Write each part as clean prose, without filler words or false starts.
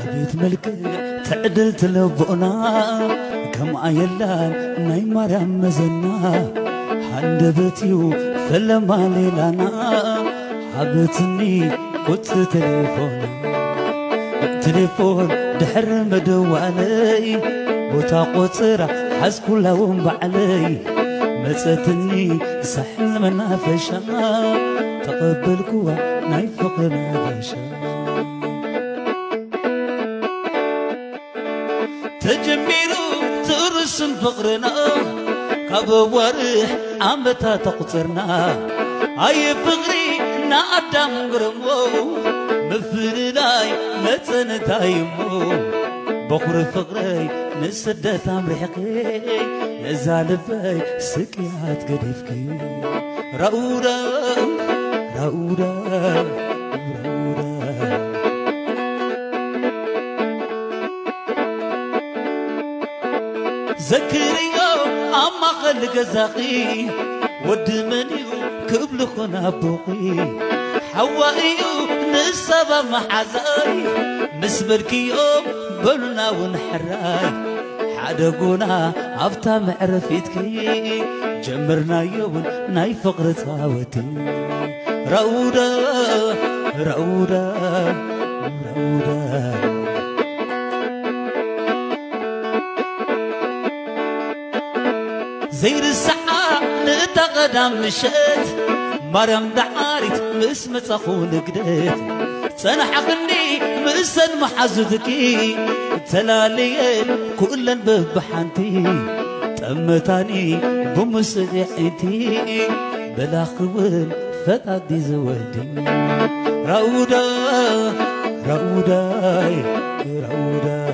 أبيت ملك تعدل تلبؤنا كما يلال ناي مريم مزنا حندبتيو فلما ليلانا حبتني قلت تليفون دحر مدو علي بوتا قطرة حز كلهم بعلي مزتني سحل منافشا تقبل كوا ناي فقرنا بشا تجميرو ترسم فقرنا كبوارح عمتا تقصرنا اي فقري نادم قرمو مفرداي متنتايمو بخور فقري نسدت امرحكي نزالبي سكيات قديفكي راودا راودا راودا زكريا أما خلق زاقي ودمنيو كبل خنا بوقي حوائيو نسبة محزاي مسبركيو بلنا ونحراي حدقونا أفتا معرفتكي جمرنا يوم ناي فقرتها ودي راودا راودا راودا زير الساعة نتقدم مشيت مريم دعارت مسمت أخون قديت سنحقني مسن محزدكي تلاليين كلن ببحانتي تمتاني بمسرحتي بلا خوين فتاقدي زودي راودا راودا راودا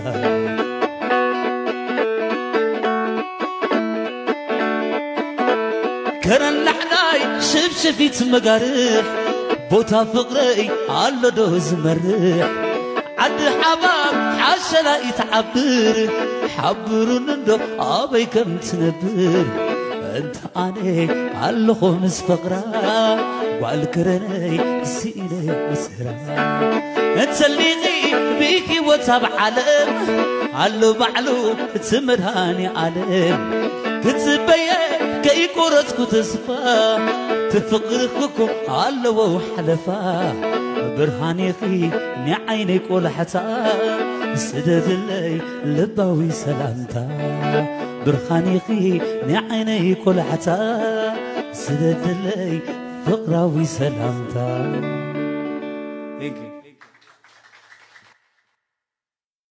كرن لحناي شفشفيت مقارح بوتا فقري على دوز مرح عد حباب حاشا يتعبر حبرون اندو ابي كم تنبر انت اني على خمس فقرا والكرني سيني مسرا انت اللي غي بيكي وتاب علم علو بعلو تمرهاني علم كتبين كي كورتكو تصفى تفقركم علو حلفا برهاني خي نعيني كل حتا سدد اللي لباوي سلامتا برهاني خي نعيني كل حتا سدد اللي فقراوي سلامتا